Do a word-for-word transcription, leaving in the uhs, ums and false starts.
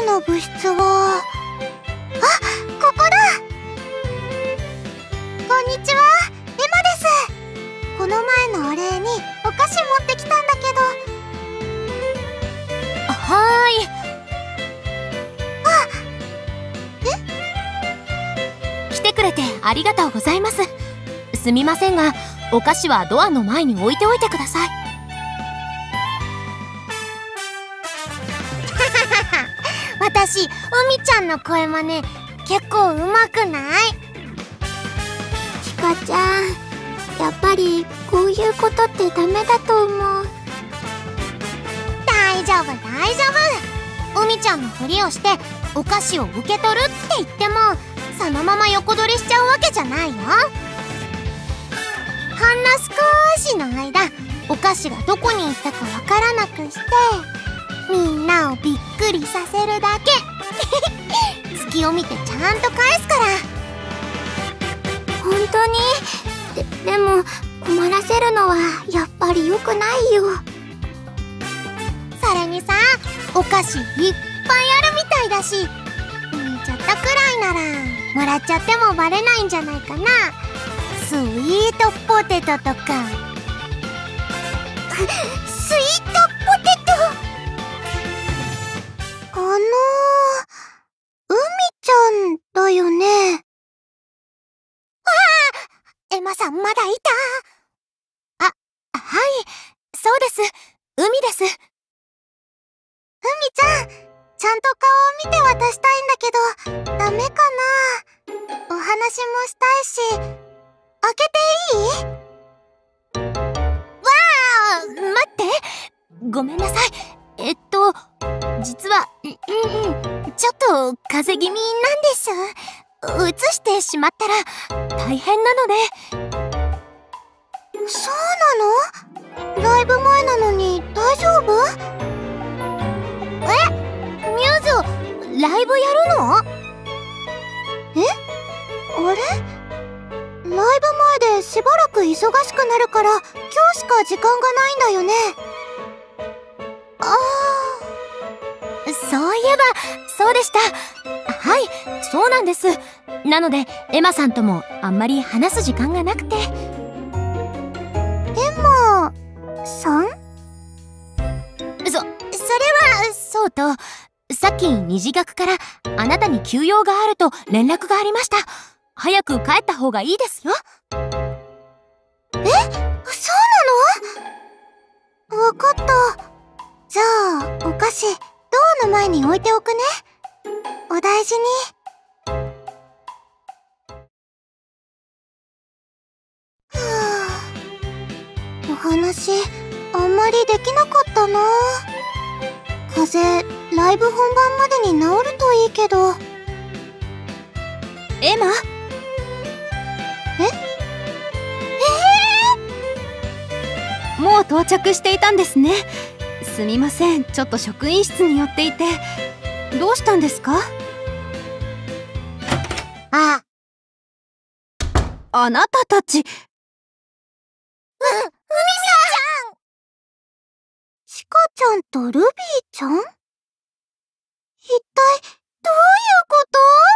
ルの部室は、あ、ここだ。こんにちは、エマです。この前のお礼にお菓子持ってきたんだけど。 はーい。 あ、 え？来てくれてありがとうございます。すみませんが、お菓子はドアの前に置いておいてください。 私、うみちゃんの声真似結構うまくない？ちかちゃん、やっぱりこういうことってダメだと思う。大丈夫大丈夫。うみちゃんのふりをしてお菓子を受け取るって言っても、そのまま横取りしちゃうわけじゃないよ。ほんの少しの間、お菓子がどこに行ったかわからなくして、みんなをびっくりさせるだけ。隙を見てちゃんと返すから。本当に？で、でも困らせるのはやっぱり良くないよ。それにさ、お菓子いっぱいあるみたいだし、抜いちゃったくらいならもらっちゃってもバレないんじゃないかな。スイートポテトとか。スイートポテト？あのー、うみちゃんだよね。ああ、エマさんまだいた。 あ、はい、そうです。海です。 うみちゃん、ちゃんと顔を見て渡したいんだけど、ダメかな？お話もしたいし、開けていい？ わあ、待って。ごめんなさい。えっと、実は、うん、ちょっと風邪気味なんです。うつしてしまったら大変なので。 そうなの？ライブ前なのに大丈夫？ え？ミューズ、ライブやるの？ え？あれ？ライブ前でしばらく忙しくなるから、今日しか時間がないんだよね。ああ。 そういえば、そうでした。はい、そうなんです。なので、エマさんともあんまり話す時間がなくて。 エマさん？ そ、それは、そうと、さっき虹学からあなたに急用があると連絡がありました。早く帰った方がいいですよ。 え？そうなの？わかった。じゃあ、お菓子、ドアの前に置いておくね。お大事に。はぁ、お話、あんまりできなかったな。風邪、ライブ本番までに治るといいけど。 エマ？ え？ えー、もう到着していたんですね。すみません、ちょっと職員室に寄っていて。どうしたんですか？ あ、 あなたたち。う、 うみちゃん！ちかちゃんとルビーちゃん？一体、どういうこと？